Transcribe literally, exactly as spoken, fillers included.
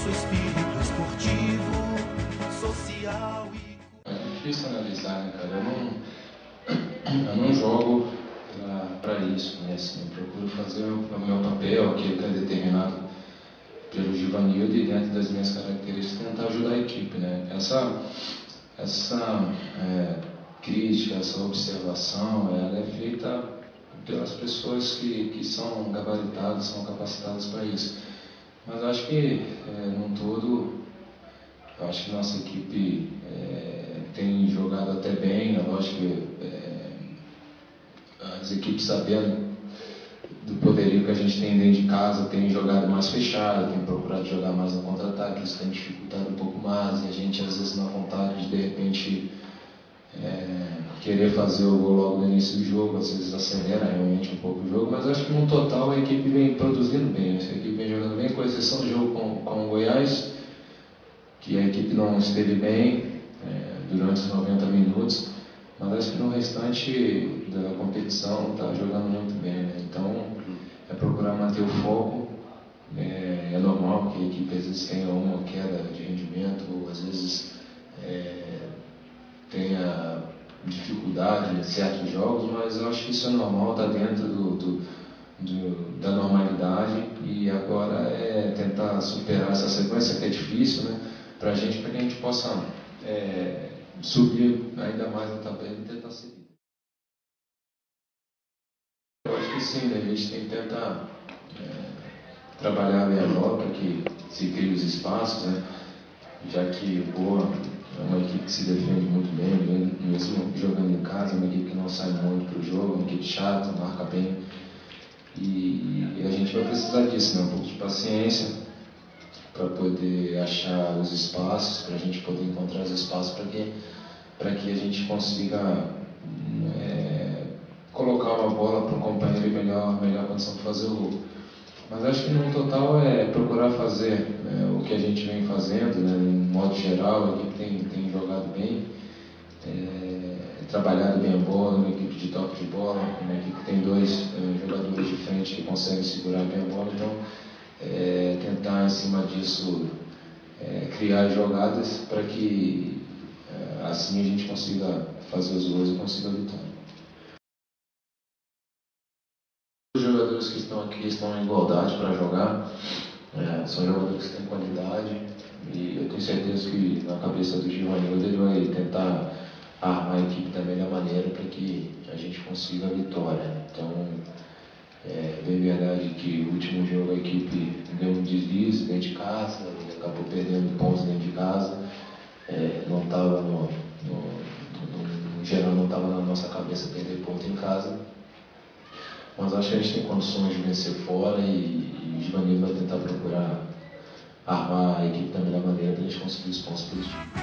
nosso espírito esportivo, social e... É difícil analisar, né, cara? Eu não, eu não jogo para isso, né? Assim, eu procuro fazer o, o meu papel, aquilo que é determinado pelo Givanildo, e dentro das minhas características tentar ajudar a equipe, né? Essa, essa é, crítica, essa observação, ela é feita pelas pessoas que, que são gabaritadas, são capacitadas para isso. Mas eu acho que, é, num todo, eu acho que nossa equipe é, tem jogado até bem. É lógico que é, as equipes, sabendo do poderio que a gente tem dentro de casa, tem jogado mais fechado, tem procurado jogar mais no contra-ataque, isso tem dificultado um pouco mais, e a gente às vezes na vontade de de repente é, querer fazer o gol logo no início do jogo, às vezes acelera realmente um pouco o jogo, mas acho que no total a equipe vem produzindo bem, a equipe vem jogando bem, com exceção do jogo com, com o Goiás, que a equipe não esteve bem é, durante os noventa minutos, mas acho que no restante da competição está jogando muito bem, né? Então é procurar manter o foco. É, é normal que a equipe às vezes tenha uma queda de rendimento, ou às vezes é, tenha dificuldade em certos jogos, mas eu acho que isso é normal, está dentro do, do, do, da normalidade, e agora é tentar superar essa sequência que é difícil, né, para a gente, para que a gente possa é, subir ainda mais na tabela e tentar seguir. Eu acho que sim, né? A gente tem que tentar é, trabalhar bem a bola para que se crie os espaços, né? Já que o Boa é uma equipe que se defende muito bem, mesmo jogando em casa, é uma equipe que não sai muito para o jogo, uma equipe chata, marca bem. E, e a gente vai precisar disso, né? Um pouco de paciência para poder achar os espaços, para a gente poder encontrar os espaços para que, para que a gente consiga é, colocar uma bola para o companheiro em melhor, melhor condição de fazer o gol. Mas acho que no total é procurar fazer é, o que a gente vem fazendo, né, em modo geral. A equipe tem, tem jogado bem, é, trabalhado bem a bola, uma equipe de toque de bola, uma equipe que tem dois é, jogadores de frente que conseguem segurar bem a bola. Então, é, tentar em cima disso é, criar jogadas para que é, assim a gente consiga fazer os gols e consiga a vitória. Os jogadores que estão aqui estão em igualdade para jogar, é, são jogadores que têm qualidade, e eu tenho certeza que na cabeça do Givanildo ele vai tentar armar a equipe da melhor maneira para que a gente consiga a vitória. Então, é bem verdade que o último jogo a equipe deu um deslize dentro de casa, e acabou perdendo pontos dentro de casa, é, não estava no, no, no, no geral não estava na nossa cabeça perder ponto em casa. Mas acho que a gente tem condições de vencer fora, e, e o Givanildo vai tentar procurar armar a equipe da melhor maneira para a gente conseguir os pontos positivos.